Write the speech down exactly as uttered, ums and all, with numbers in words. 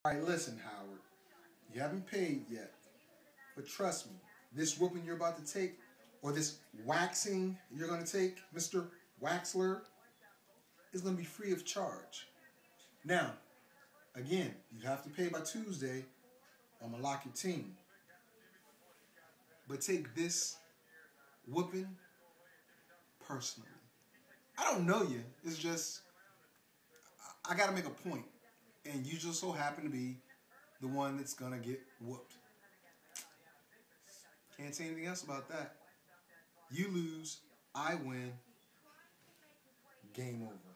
All right, listen, Howard. You haven't paid yet, but trust me, this whooping you're about to take, or this waxing you're going to take, Mister Waxler, is going to be free of charge. Now, again, you have to pay by Tuesday. I'm going to lock your team. But take this whooping personally. I don't know you. It's just, I got to make a point. And you just so happen to be the one that's going to get whooped. Can't say anything else about that. You lose, I win, game over.